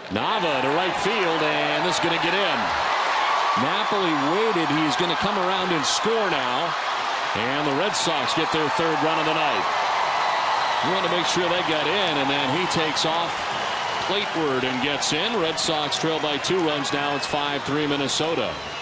Nava to right field, and this is going to get in. Napoli waited. He's going to come around and score now. And the Red Sox get their third run of the night. You want to make sure they got in, and then he takes off plateward and gets in. Red Sox trail by 2 runs now. It's 5-3 Minnesota.